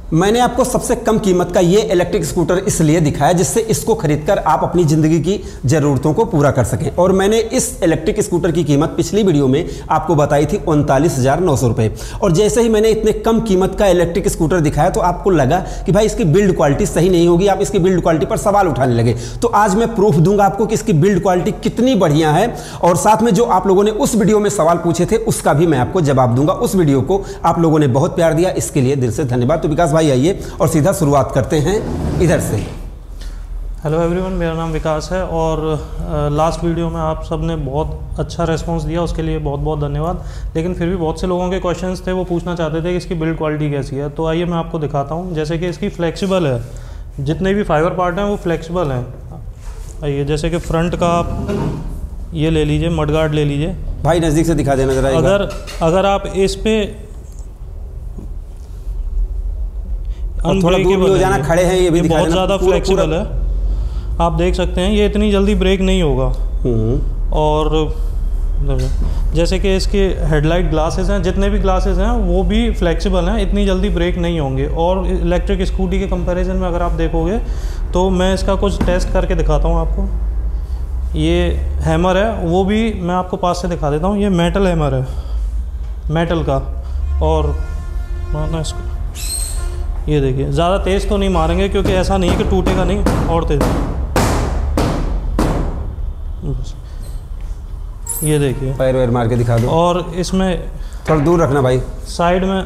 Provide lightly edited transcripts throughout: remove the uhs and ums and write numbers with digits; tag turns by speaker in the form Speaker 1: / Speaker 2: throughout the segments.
Speaker 1: मैंने आपको सबसे कम कीमत का ये इलेक्ट्रिक स्कूटर इसलिए दिखाया जिससे इसको खरीदकर आप अपनी ज़िंदगी की ज़रूरतों को पूरा कर सकें। और मैंने इस इलेक्ट्रिक स्कूटर की कीमत पिछली वीडियो में आपको बताई थी 39,900 रुपये। और जैसे ही मैंने इतने कम कीमत का इलेक्ट्रिक स्कूटर दिखाया तो आपको लगा कि भाई इसकी बिल्ड क्वालिटी सही नहीं होगी, आप इसकी बिल्ड क्वालिटी पर सवाल उठाने लगे। तो आज मैं प्रूफ दूंगा आपको कि इसकी बिल्ड क्वालिटी कितनी बढ़िया है, और साथ में जो आप लोगों ने उस वीडियो में सवाल पूछे थे उसका भी मैं आपको जवाब दूंगा। उस वीडियो को आप लोगों ने बहुत प्यार दिया, इसके लिए दिल से धन्यवाद। तो विकास भाई आइए और सीधा शुरुआत करते हैं इधर से।
Speaker 2: हेलो एवरीवन, मेरा नाम विकास है और लास्ट वीडियो में आप सब ने बहुत अच्छा रिस्पांस दिया, उसके लिए बहुत बहुत धन्यवाद। लेकिन फिर भी बहुत से लोगों के क्वेश्चंस थे, वो पूछना चाहते थे कि इसकी बिल्ड क्वालिटी कैसी है। तो आइए मैं आपको दिखाता हूँ। जैसे कि इसकी फ्लेक्सिबल है, जितने भी फाइबर पार्ट हैं वो फ्लेक्सिबल हैं। आइए, जैसे कि फ्रंट का आप ये ले लीजिए, मडगार्ड ले लीजिए।
Speaker 1: भाई नज़दीक से दिखा देना जरा।
Speaker 2: अगर आप इस पे
Speaker 1: थोड़ा दूर भी हो जाना, खड़े हैं ये भी दिखा
Speaker 2: बहुत ज़्यादा फ्लेक्सिबल है, आप देख सकते हैं। ये इतनी जल्दी ब्रेक नहीं होगा। और जैसे कि इसके हेडलाइट ग्लासेस हैं, जितने भी ग्लासेस हैं वो भी फ्लेक्सिबल हैं, इतनी जल्दी ब्रेक नहीं होंगे। और इलेक्ट्रिक स्कूटी के कंपैरिजन में अगर आप देखोगे तो मैं इसका कुछ टेस्ट करके दिखाता हूँ आपको। ये हैमर है, वो भी मैं आपको पास से दिखा देता हूँ। ये मेटल हैमर है, मेटल का। और मारना इसको, ये देखिए, ज़्यादा तेज़ तो नहीं मारेंगे क्योंकि ऐसा नहीं है कि टूटेगा नहीं, और तेज़। ये देखिए,
Speaker 1: पैर वैर मार के दिखा दो।
Speaker 2: और इसमें
Speaker 1: थोड़ा दूर रखना भाई,
Speaker 2: साइड में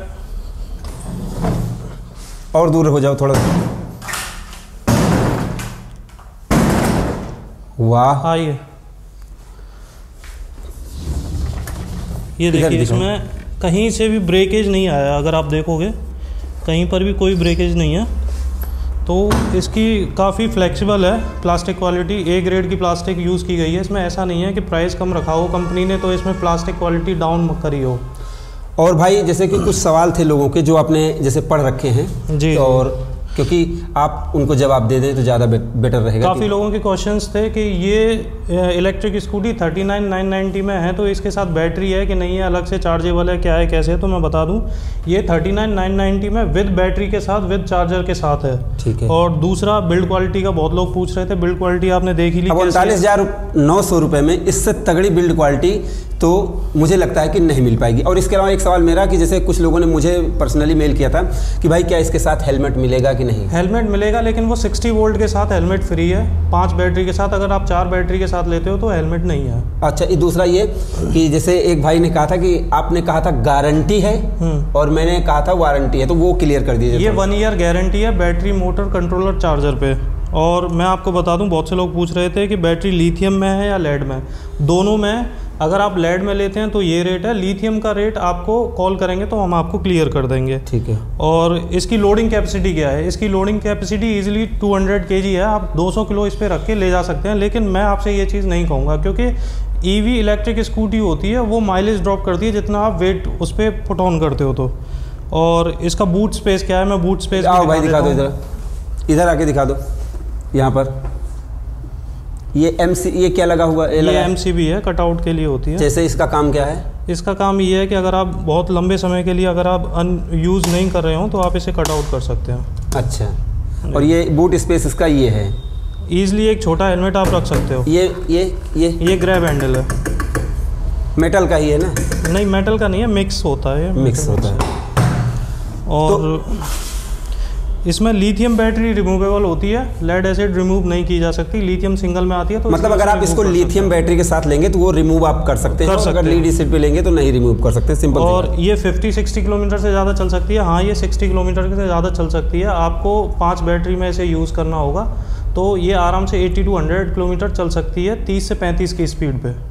Speaker 1: और दूर हो जाओ थोड़ा। वाह,
Speaker 2: आइए, ये देखिए, इसमें कहीं से भी ब्रेकेज नहीं आया। अगर आप देखोगे कहीं पर भी कोई ब्रेकेज नहीं है। तो इसकी काफ़ी फ्लेक्सिबल है, प्लास्टिक क्वालिटी ए ग्रेड की प्लास्टिक यूज़ की गई है। इसमें ऐसा नहीं है कि प्राइस कम रखा हो कंपनी ने तो इसमें प्लास्टिक क्वालिटी डाउन करी हो।
Speaker 1: और भाई जैसे कि कुछ सवाल थे लोगों के जो आपने जैसे पढ़ रखे हैं जी, और क्योंकि आप उनको जवाब दे दें तो ज़्यादा बेटर रहेगा।
Speaker 2: काफ़ी लोगों के क्वेश्चंस थे कि ये इलेक्ट्रिक स्कूटी 39,990 में है तो इसके साथ बैटरी है कि नहीं है, अलग से चार्जेबल है, क्या है, कैसे है। तो मैं बता दूं, ये 39,990 में विद बैटरी के साथ, विद चार्जर के साथ है।
Speaker 1: ठीक है।
Speaker 2: और दूसरा, बिल्ड क्वालिटी का बहुत लोग पूछ रहे थे। बिल्ड क्वालिटी आपने देख ही ली।
Speaker 1: 39,900 रुपये में इससे तगड़ी बिल्ड क्वालिटी तो मुझे लगता है कि नहीं मिल पाएगी। और इसके अलावा एक सवाल मेरा कि जैसे कुछ लोगों ने मुझे पर्सनली मेल किया था कि भाई क्या इसके साथ हेलमेट मिलेगा कि नहीं।
Speaker 2: हेलमेट मिलेगा, लेकिन वो 60 वोल्ट के साथ हेलमेट फ्री है, 5 बैटरी के साथ। अगर आप 4 बैटरी के साथ लेते हो तो हेलमेट नहीं है।
Speaker 1: अच्छा, दूसरा ये कि जैसे एक भाई ने कहा था कि आपने कहा था गारंटी है और मैंने कहा था वारंटी है, तो वो क्लियर कर दीजिए।
Speaker 2: ये 1 ईयर गारंटी है बैटरी, मोटर, कंट्रोलर, चार्जर पे। और मैं आपको बता दूं, बहुत से लोग पूछ रहे थे कि बैटरी लिथियम में है या लेड में। दोनों में। अगर आप लेड में लेते हैं तो ये रेट है, लिथियम का रेट आपको कॉल करेंगे तो हम आपको क्लियर कर देंगे।
Speaker 1: ठीक है।
Speaker 2: और इसकी लोडिंग कैपेसिटी क्या है? इसकी लोडिंग कैपेसिटी इजीली 200 kg है, आप 200 किलो इस पर रख के ले जा सकते हैं। लेकिन मैं आपसे ये चीज़ नहीं कहूँगा क्योंकि ईवी इलेक्ट्रिक स्कूटी होती है, वो माइलेज ड्रॉप करती है जितना आप वेट उस पर पुट ऑन करते हो। तो और इसका बूट स्पेस क्या है, मैं बूट स्पेस
Speaker 1: भाई दिखा दो, इधर आके दिखा दो। यहाँ पर ये ये क्या लगा हुआ है?
Speaker 2: ये MCB है, कटआउट के लिए होती है।
Speaker 1: जैसे इसका काम क्या है?
Speaker 2: इसका काम ये है कि अगर आप बहुत लंबे समय के लिए अगर आप यूज़ नहीं कर रहे हो तो आप इसे कटआउट कर सकते हैं।
Speaker 1: अच्छा, और ये बूट स्पेस इसका ये है,
Speaker 2: ईजिली एक छोटा हेलमेट आप रख सकते हो।
Speaker 1: ये
Speaker 2: ग्रैब हैंडल है,
Speaker 1: मेटल का ही है ना?
Speaker 2: नहीं, मेटल का नहीं है, मिक्स होता है।
Speaker 1: मिक्स होता है।
Speaker 2: और तो, इसमें लिथियम बैटरी रिमूवेबल होती है, लेड एसिड रिमूव नहीं की जा सकती। लिथियम सिंगल में आती है। तो
Speaker 1: मतलब अगर आप इसको लिथियम बैटरी के साथ लेंगे तो वो रिमूव आप कर सकते हैं, अगर लीड एसिड पे लेंगे तो नहीं रिमूव कर सकते, सिंपल।
Speaker 2: और ये 50-60 किलोमीटर से ज़्यादा चल सकती है। हाँ, ये 60 किलोमीटर से ज़्यादा चल सकती है। आपको 5 बैटरी में इसे यूज़ करना होगा तो ये आराम से 80 to 100 किलोमीटर चल सकती है 30 से 35 की स्पीड पे।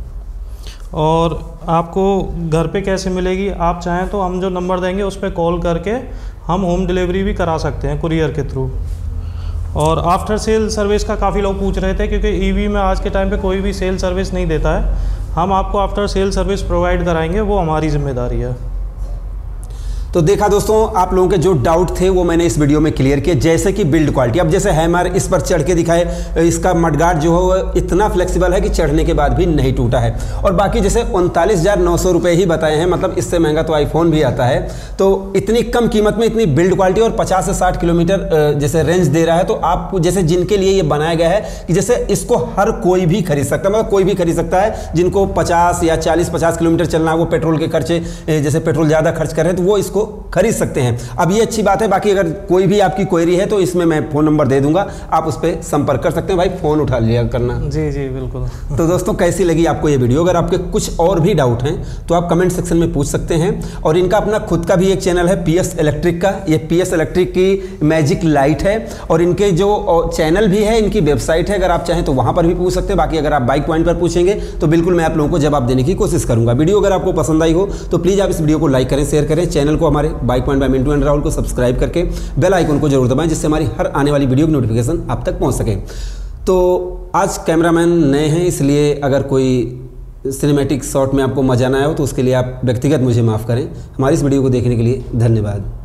Speaker 2: और आपको घर पे कैसे मिलेगी? आप चाहें तो हम जो नंबर देंगे उस पर कॉल करके हम होम डिलीवरी भी करा सकते हैं कुरियर के थ्रू। और आफ्टर सेल सर्विस का काफ़ी लोग पूछ रहे थे क्योंकि ईवी में आज के टाइम पे कोई भी सेल सर्विस नहीं देता है। हम आपको आफ्टर सेल सर्विस प्रोवाइड कराएंगे, वो हमारी जिम्मेदारी है।
Speaker 1: तो देखा दोस्तों, आप लोगों के जो डाउट थे वो मैंने इस वीडियो में क्लियर किए, जैसे कि बिल्ड क्वालिटी। अब जैसे हैमर इस पर चढ़ के दिखाए, इसका मडगार्ड जो है वो इतना फ्लेक्सिबल है कि चढ़ने के बाद भी नहीं टूटा है। और बाकी जैसे 39,900 रुपये ही बताए हैं, मतलब इससे महंगा तो आईफोन भी आता है। तो इतनी कम कीमत में इतनी बिल्ड क्वालिटी और 50 से 60 किलोमीटर जैसे रेंज दे रहा है, तो आप जैसे जिनके लिए ये बनाया गया है कि जैसे इसको हर कोई भी खरीद सकता है, मतलब कोई भी खरीद सकता है। जिनको 50 या 40-50 किलोमीटर चलना है, वो पेट्रोल के खर्चे जैसे पेट्रोल ज़्यादा खर्च कर रहे हैं, तो वो इसको खरीद सकते हैं। अब ये अच्छी बात है। बाकी अगर कोई भी आपकी क्वेरी है तो इसमें मैं फ़ोन नंबर दे दूंगा, आप उस पर संपर्क कर सकते हैं। भाई फ़ोन उठा लिया करना।
Speaker 2: जी जी बिल्कुल।
Speaker 1: तो दोस्तों, कैसी लगी आपको ये वीडियो? अगर आपके कुछ और भी डाउट हैं तो आप कमेंट सेक्शन में पूछ सकते हैं। और इनका अपना खुद का भी एक चैनल है PS इलेक्ट्रिक का। ये PS इलेक्ट्रिक की मैजिक लाइट है और इनके जो चैनल भी है, इनकी वेबसाइट है, अगर आप चाहें तो वहाँ पर भी पूछ सकते हैं। बाकी अगर आप बाइक पॉइंट पर पूछेंगे तो बिल्कुल मैं आप लोगों को जवाब देने की कोशिश करूँगा। वीडियो अगर आपको पसंद आई हो तो प्लीज़ आप इस वीडियो को लाइक करें, शेयर करें। चैनल को हमारे bike point by Mintu and Rahul को सब्सक्राइब करके बेल आइकन को जरूर दबाएं, जिससे हमारी हर आने वाली वीडियो की नोटिफिकेशन आप तक पहुंच सके। तो आज कैमरामैन नए हैं, इसलिए अगर कोई सिनेमैटिक शॉट में आपको मजा ना आए हो तो उसके लिए आप व्यक्तिगत मुझे माफ़ करें। हमारी इस वीडियो को देखने के लिए धन्यवाद।